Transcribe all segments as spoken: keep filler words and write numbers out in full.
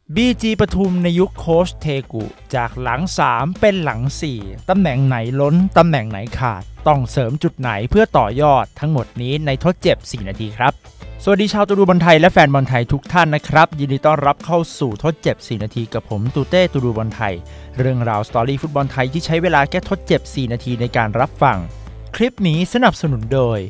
บี จี ปทุมในยุคโค้ชเทกุจากหลังสามเป็นหลังสี่ตำแหน่งไหนล้นตำแหน่งไหนขาดต้องเสริมจุดไหนเพื่อต่อยอดทั้งหมดนี้ในทดเจ็บสี่นาทีครับสวัสดีชาวตูดูบอลไทยและแฟนบอลไทยทุกท่านนะครับยินดีต้อนรับเข้าสู่ทดเจ็บสี่นาทีกับผมตูเต้ตูดูบอลไทยเรื่องราวสตอรี่ฟุตบอลไทยที่ใช้เวลาแค่ทดเจ็บสี่นาทีในการรับฟังคลิปนี้สนับสนุนโดย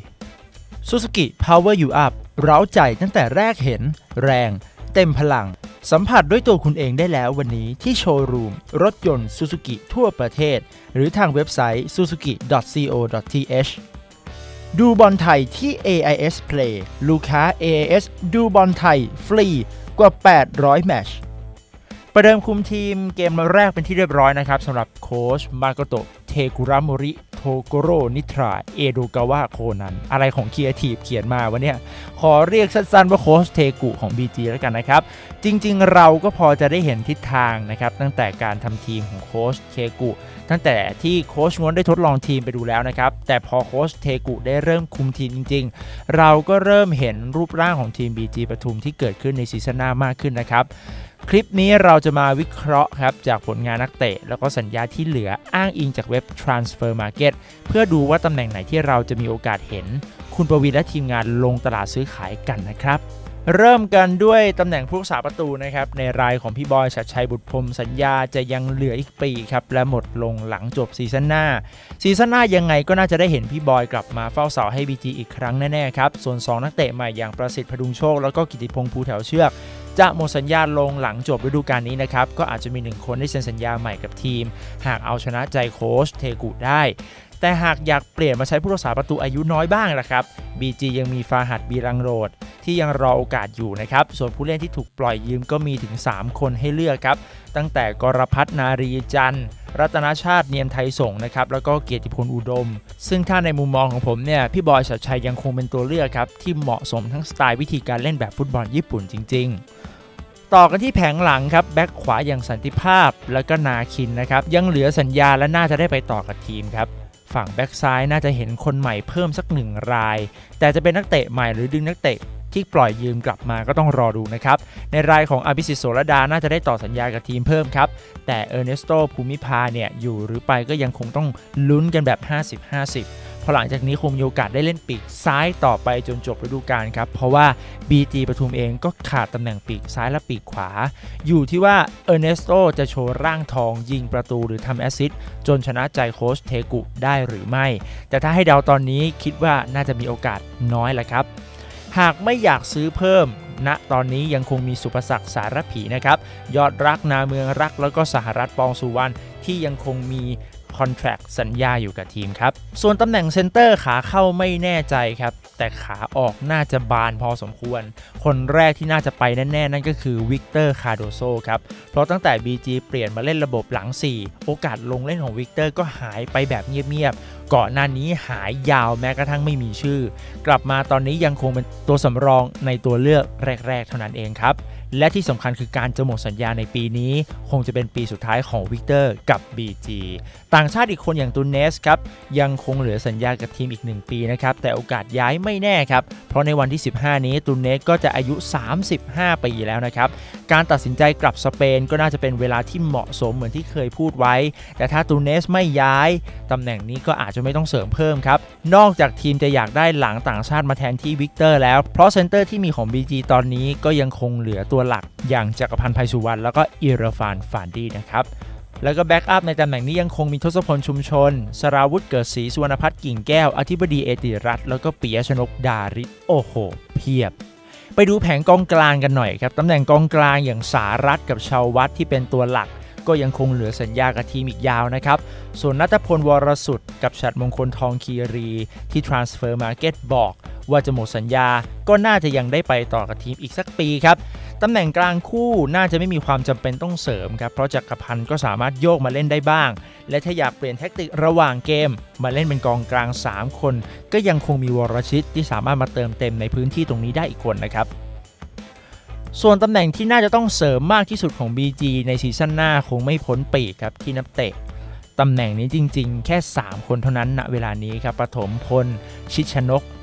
Suzuki Power You Up เร้าใจตั้งแต่แรกเห็นแรงเต็มพลังสัมผัสด้วยตัวคุณเองได้แล้ววันนี้ที่โชว์รูมรถยนต์ Suzuki ทั่วประเทศหรือทางเว็บไซต์ ซูซูกิ ดอท ซี โอ ดอท ที เอช ดูบอลไทยที่ เอ ไอ เอส Play ลูกค้า เอ ไอ เอส ดูบอลไทยฟรีกว่าแปดร้อยแมตช์ประเดิมคุมทีมเกมแรกเป็นที่เรียบร้อยนะครับสำหรับโค้ชมาโกโตะเทกุระโมริโทโกโรนิทราเอโดกาวะโคนันอะไรของครีเอทีฟเขียนมาวันนี้ขอเรียกสั้นๆว่าโค้ชเทกุของ บี จี แล้วกันนะครับจริงๆเราก็พอจะได้เห็นทิศทางนะครับตั้งแต่การทำทีมของโค้ชเทกุตั้งแต่ที่โค้ชง้วนได้ทดลองทีมไปดูแล้วนะครับแต่พอโค้ชเทกุได้เริ่มคุมทีมจริงๆเราก็เริ่มเห็นรูปร่างของทีม บี จี ปทุมที่เกิดขึ้นในซีซั่นหน้ามากขึ้นนะครับคลิปนี้เราจะมาวิเคราะห์ครับจากผลงานนักเตะแล้วก็สัญญาที่เหลืออ้างอิงจากเว็บ Transfer Market เพื่อดูว่าตำแหน่งไหนที่เราจะมีโอกาสเห็นคุณประวินและทีมงานลงตลาดซื้อขายกันนะครับเริ่มกันด้วยตำแหน่งผู้รักษาประตูนะครับในรายของพี่บอยชัดชัยบุตรพรหมสัญญาจะยังเหลืออีกปีครับและหมดลงหลังจบซีซั่นหน้าซีซั่นหน้ายังไงก็น่าจะได้เห็นพี่บอยกลับมาเฝ้าเสาให้ บี จี อีกครั้งแน่ๆครับส่วนสองนักเตะใหม่อย่างประสิทธิ์พดุงโชคแล้วก็กิติพงษ์ภูแถวเชือกจะหมดสัญญาลงหลังจบฤดูกาลนี้นะครับก็อาจจะมีหนึ่งคนได้เซ็นสัญญาใหม่กับทีมหากเอาชนะใจโค้ชเทกุได้แต่หากอยากเปลี่ยนมาใช้ผู้รักษาประตูอายุน้อยบ้างนะครับ บี จี ยังมีฟาหัดบีรังโรดที่ยังรอโอกาสอยู่นะครับส่วนผู้เล่นที่ถูกปล่อยยืมก็มีถึงสามคนให้เลือกครับตั้งแต่กรพัฒน์นารีจันทร์รัตนชาติเนียมไทยสงฆ์นะครับแล้วก็เกียรติพลอุดมซึ่งถ้าในมุมมองของผมเนี่ยพี่บอยชัดชัยยังคงเป็นตัวเลือกครับที่เหมาะสมทั้งสไตล์วิธีการเล่นแบบฟุตบอลญี่ปุ่นจริงๆต่อกันที่แผงหลังครับแบ็คขวาอย่างสันติภาพแล้วก็นาคินนะครับยังเหลือสัญญาและน่าจะได้ไปต่อกับทีมครับฝั่งแบ็คซ้ายน่าจะเห็นคนใหม่เพิ่มสักหนึ่งรายแต่จะเป็นนักเตะใหม่หรือดึงนักเตะที่ปล่อยยืมกลับมาก็ต้องรอดูนะครับในรายของอภิสิทธิ์โสรดาน่าจะได้ต่อสัญญากับทีมเพิ่มครับแต่เออร์เนสโตภูมิภาเนี่ยอยู่หรือไปก็ยังคงต้องลุ้นกันแบบ ห้าสิบ ห้าสิบ พอหลังจากนี้คงมีโอกาสได้เล่นปีกซ้ายต่อไปจนจบฤดูกาลครับเพราะว่า บี จี ปทุมเองก็ขาดตำแหน่งปีกซ้ายและปีกขวาอยู่ที่ว่าเออร์เนสโตจะโชว์ร่างทองยิงประตูหรือทำแอสซิสต์จนชนะใจโค้ชเทกุได้หรือไม่แต่ถ้าให้เดาตอนนี้คิดว่าน่าจะมีโอกาสน้อยแหละครับหากไม่อยากซื้อเพิ่มณนะตอนนี้ยังคงมีสุภศักดิ์สารผีนะครับยอดรักนาเมืองรักแล้วก็สหรัฐปองสุวรรณที่ยังคงมีคอนแทรคสัญญาอยู่กับทีมครับส่วนตำแหน่งเซนเตอร์ขาเข้าไม่แน่ใจครับแต่ขาออกน่าจะบานพอสมควรคนแรกที่น่าจะไปแน่ๆนั่นก็คือวิกเตอร์คาโดโซครับเพราะตั้งแต่ บี จี เปลี่ยนมาเล่นระบบหลังสี่โอกาสลงเล่นของวิกเตอร์ก็หายไปแบบเงียบๆก่อนหน้านี้หายยาวแม้กระทั่งไม่มีชื่อกลับมาตอนนี้ยังคงเป็นตัวสำรองในตัวเลือกแรกๆเท่านั้นเองครับและที่สำคัญคือการจะหมดสัญญาในปีนี้คงจะเป็นปีสุดท้ายของวิกเตอร์กับ บี จี ต่างชาติอีกคนอย่างตูเนสครับยังคงเหลือสัญญากับทีมอีกหนึ่งปีนะครับแต่โอกาสย้ายไม่แน่ครับเพราะในวันที่สิบห้านี้ตูเนสก็จะอายุสามสิบห้าปีแล้วนะครับการตัดสินใจกลับสเปนก็น่าจะเป็นเวลาที่เหมาะสมเหมือนที่เคยพูดไว้แต่ถ้าตูเนสไม่ย้ายตำแหน่งนี้ก็อาจจะไม่ต้องเสริมเพิ่มครับนอกจากทีมจะอยากได้หลังต่างชาติมาแทนที่วิกเตอร์แล้วเพราะเซนเตอร์ที่มีของ บี จี ตอนนี้ก็ยังคงเหลือตัวหลักอย่างจักรพันธ์ไพสุวรรณแล้วก็อิราฟานฟานดีนะครับแล้วก็แบ็กอัพในตำแหน่งนี้ยังคงมีทศพลชุมชนสราวุธเกิดศรีสุวรรณพัฒน์กิ่งแก้วอธิบดีเอติรัตน์แล้วก็ปิยชนกดาริศโอ้โหเพียบไปดูแผงกองกลางกันหน่อยครับตำแหน่งกองกลางอย่างสารัตกับชาววัฒน์ที่เป็นตัวหลักก็ยังคงเหลือสัญญากับทีมอีกยาวนะครับส่วนณัฐพลวรสุดกับฉัตรมงคลทองคีรีที่ Transfer Market บอกว่าจะหมดสัญญาก็น่าจะยังได้ไปต่อกับทีมอีกสักปีครับตำแหน่งกลางคู่น่าจะไม่มีความจำเป็นต้องเสริมครับเพราะจักรพันธ์ก็สามารถโยกมาเล่นได้บ้างและถ้าอยากเปลี่ยนแทคติกระหว่างเกมมาเล่นเป็นกองกลางสามคนก็ยังคงมีวรชิตที่สามารถมาเติมเต็มในพื้นที่ตรงนี้ได้อีกคนนะครับส่วนตำแหน่งที่น่าจะต้องเสริมมากที่สุดของ บี จี ในซีซั่นหน้าคงไม่พ้นปีกครับที่นักเตะตำแหน่งนี้จริงๆแค่สามคนเท่านั้นณเวลานี้ครับปฐมพลชิดชนก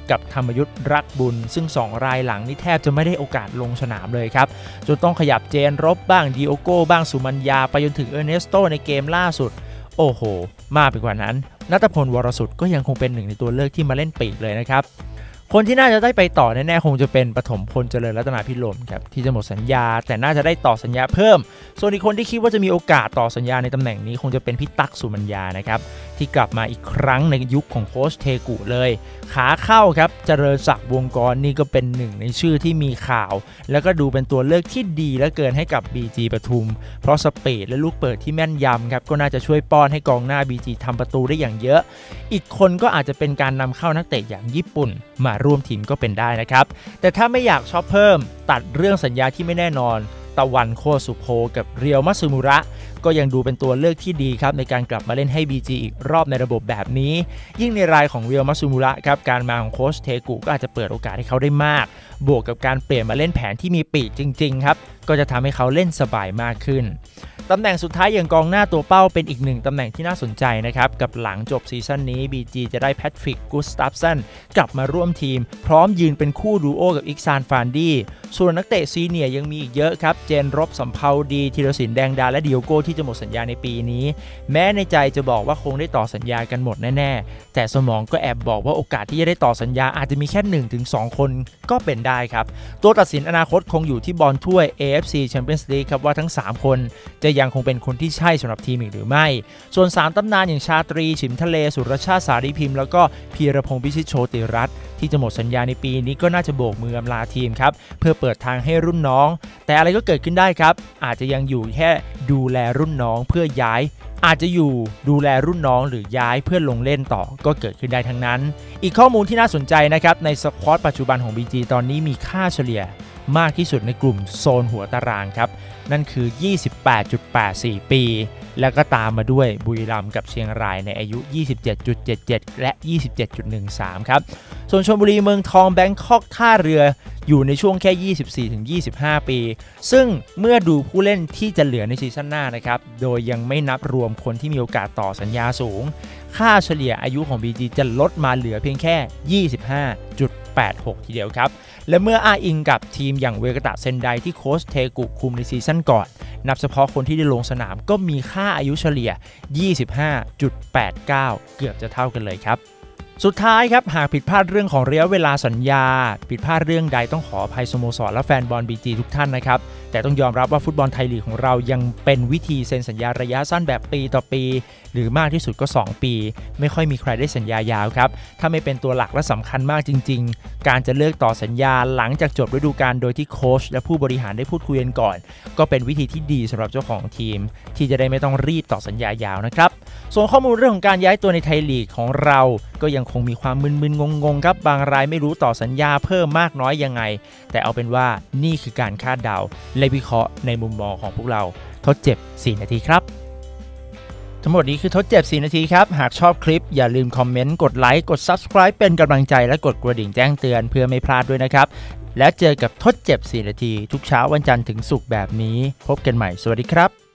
กับธรรมยุทธรักบุญซึ่งสองรายหลังนี่แทบจะไม่ได้โอกาสลงสนามเลยครับจนต้องขยับเจนรบบ้างดิโอโก้บ้างสุมัญญาไปจนถึงเออร์เนสโตในเกมล่าสุดโอ้โหมากไปกว่านั้นณัฐพลวรสุดก็ยังคงเป็นหนึ่งในตัวเลือกที่มาเล่นปีกเลยนะครับคนที่น่าจะได้ไปต่อแน่ๆคงจะเป็นปฐมพลเจริญรัตนาพิรมครับที่จะหมดสัญญาแต่น่าจะได้ต่อสัญญาเพิ่มส่วนอีกคนที่คิดว่าจะมีโอกาสต่อสัญญาในตำแหน่งนี้คงจะเป็นพี่ตั๊กสุมัญญานะครับที่กลับมาอีกครั้งในยุคของโค้ชเทกุเลยขาเข้าครับเจริญศักดิ์วงกรนี่ก็เป็นหนึ่งในชื่อที่มีข่าวแล้วก็ดูเป็นตัวเลือกที่ดีและเกินให้กับ บี จี ปทุมเพราะสปีดและลูกเปิดที่แม่นยำครับก็น่าจะช่วยป้อนให้กองหน้า บี จี ทำประตูได้อย่างเยอะอีกคนก็อาจจะเป็นการนำเข้านักเตะอย่างญี่ปุ่นมาร่วมทีมก็เป็นได้นะครับแต่ถ้าไม่อยากช็อปเพิ่มตัดเรื่องสัญญาที่ไม่แน่นอนตะวันโคสุโพกับเรียวมัตสึมุระก็ยังดูเป็นตัวเลือกที่ดีครับในการกลับมาเล่นให้ บี จี อีกรอบในระบบแบบนี้ยิ่งในรายของเรียวมัตสึมุระครับการมาของโค้ชเทกุก็อาจจะเปิดโอกาสให้เขาได้มากบวกกับการเปลี่ยนมาเล่นแผนที่มีปีกจริงๆครับก็จะทำให้เขาเล่นสบายมากขึ้นตำแหน่งสุดท้ายอย่างกองหน้าตัวเป้าเป็นอีกหนึ่งตำแหน่งที่น่าสนใจนะครับกับหลังจบซีซั่นนี้ บี จี จะได้แพทริกกุสตัฟสันกลับมาร่วมทีมพร้อมยืนเป็นคู่ดูโอกับอิกซานฟานดี้ส่วนนักเตะซีเนียร์ยังมีอีกเยอะครับเจนรบสำเภาดีธีรศิลป์แดงดาและดิโอโก้ที่จะหมดสัญญาในปีนี้แม้ในใจจะบอกว่าคงได้ต่อสัญญากันหมดแน่ๆแต่สมองก็แอบบอกว่าโอกาสที่จะได้ต่อสัญญาอาจจะมีแค่ หนึ่งถึงสอง คนก็เป็นได้ครับตัวตัดสินอนาคตคงอยู่ที่บอลถ้วย เอ เอฟ ซี Champions League ครับว่าทั้งสามคนจะยังคงเป็นคนที่ใช่สำหรับทีมอีกหรือไม่ส่วนสามตำนานอย่างชาตรีฉิมทะเลสุรชาติสารีพิมพ์แล้วก็พีรพงษ์พิชิตโชติรัตน์ที่จะหมดสัญญาในปีนี้ก็น่าจะโบกมืออำลาทีมครับเพื่อเปิดทางให้รุ่นน้องแต่อะไรก็เกิดขึ้นได้ครับอาจจะยังอยู่แค่ดูแลรุ่นน้องเพื่อย้ายอาจจะอยู่ดูแลรุ่นน้องหรือย้ายเพื่อลงเล่นต่อก็เกิดขึ้นได้ทั้งนั้นอีกข้อมูลที่น่าสนใจนะครับในสควอตปัจจุบันของ บี จี ตอนนี้มีค่าเฉลี่ยมากที่สุดในกลุ่มโซนหัวตารางครับนั่นคือ ยี่สิบแปดจุดแปดสี่ ปีแล้วก็ตามมาด้วยบุรีรัมย์กับเชียงรายในอายุ ยี่สิบเจ็ดจุดเจ็ดเจ็ด และ ยี่สิบเจ็ดจุดหนึ่งสาม ครับส่วนชลบุรีเมืองทองแบงคอกท่าเรืออยู่ในช่วงแค่ ยี่สิบสี่ถึงยี่สิบห้า ปีซึ่งเมื่อดูผู้เล่นที่จะเหลือในซีซั่นหน้านะครับโดยยังไม่นับรวมคนที่มีโอกาสต่อสัญญาสูงค่าเฉลี่ยอายุของ บี จี จะลดมาเหลือเพียงแค่ ยี่สิบห้าจุดแปดหก ทีเดียวครับและเมื่ออ้างอิงกับทีมอย่างเวกาตะเซนไดที่โค้ชเทกุคุมในซีซั่นก่อนนับเฉพาะคนที่ได้ลงสนามก็มีค่าอายุเฉลี่ย ยี่สิบห้าจุดแปดเก้า เกือบจะเท่ากันเลยครับสุดท้ายครับหากผิดพลาดเรื่องของระยะเวลาสัญญาผิดพลาดเรื่องใดต้องขออภัยสโมสรและแฟนบอล บี จี ทุกท่านนะครับแต่ต้องยอมรับว่าฟุตบอลไทยลีกของเรายังเป็นวิธีเซ็นสัญญาระยะสั้นแบบปีต่อปีหรือมากที่สุดก็สองปีไม่ค่อยมีใครได้สัญญายาวครับถ้าไม่เป็นตัวหลักและสำคัญมากจริงๆการจะเลือกต่อสัญญาหลังจากจบฤดูกาลโดยที่โค้ชและผู้บริหารได้พูดคุยกันก่อนก็เป็นวิธีที่ดีสำหรับเจ้าของทีมที่จะได้ไม่ต้องรีบต่อสัญญายาวนะครับส่วนข้อมูลเรื่องของการย้ายตัวในไทยลีกของเราก็ยังคงมีความมึนๆงงๆครับบางรายไม่รู้ต่อสัญญาเพิ่มมากน้อยยังไงแต่เอาเป็นว่านี่คือการคาดเดาและวิเคราะห์ในมุมมองของพวกเราทดเจ็บสี่นาทีครับทั้งหมดนี้คือทดเจ็บสี่นาทีครับหากชอบคลิปอย่าลืมคอมเมนต์กดไลค์กด Subscribe เป็นกำลังใจและกดกระดิ่งแจ้งเตือนเพื่อไม่พลาดด้วยนะครับแล้วเจอกับทดเจ็บสี่นาทีทุกเช้าวันจันทร์ถึงศุกร์แบบนี้พบกันใหม่สวัสดีครับ